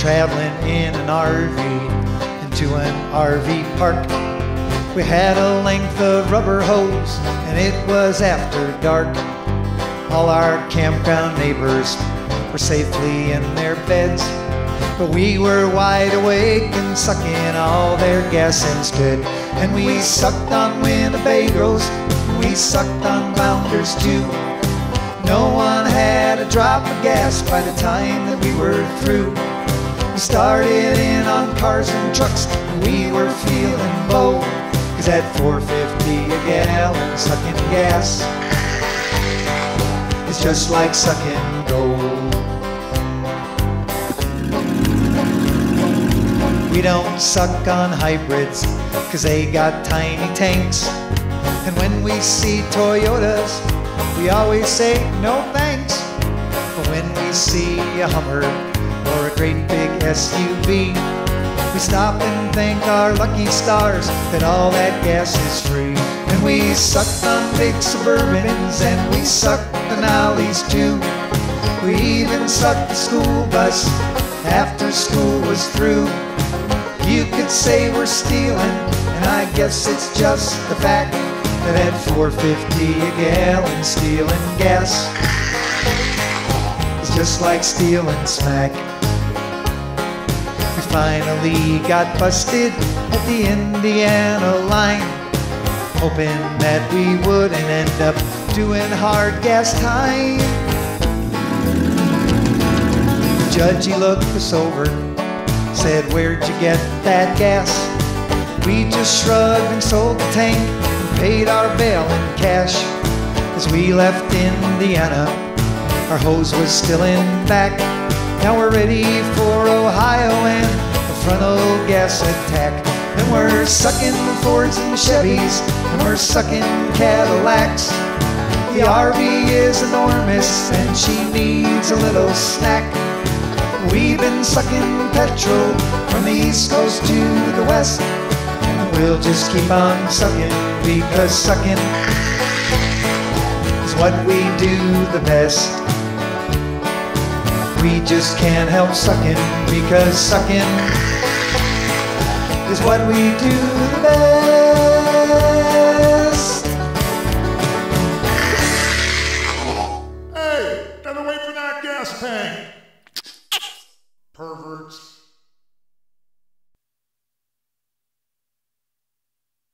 traveling in an RV into an RV park. We had a length of rubber hose and it was after dark. All our campground neighbors were safely in their beds, but we were wide awake and sucking all their gas instead. And we sucked on Winnebagos, and we sucked on Bounders too. No one had a drop of gas by the time that we were through. We started in on cars and trucks, and we were feeling low, 'cause at $4.50 a gallon sucking gas, it's just like sucking gold. We don't suck on hybrids, 'cause they got tiny tanks. And when we see Toyotas, we always say no thanks. But when we see a Hummer or a great big SUV, we stop and thank our lucky stars that all that gas is free. And we sucked on big Suburbans and we sucked the Nollies too. We even sucked the school bus after school was through. You could say we're stealing, and I guess it's just the fact that at $4.50 a gallon stealing gas is just like stealing smack. We finally got busted at the Indiana line, hoping that we wouldn't end up doing hard gas time. The judge, he looked us over, said, "Where'd you get that gas?" We just shrugged and sold the tank and paid our bail in cash. As we left Indiana, our hose was still in back. Now we're ready for Ohio and the frontal gas attack. And we're sucking Fords and Chevys, and we're sucking Cadillacs. The RV is enormous and she needs a little snack. We've been sucking petrol from the East Coast to the West, and we'll just keep on sucking, because sucking is what we do the best. We just can't help sucking, because sucking is what we do the best. Hey, gotta wait for that gas tank. Perverts.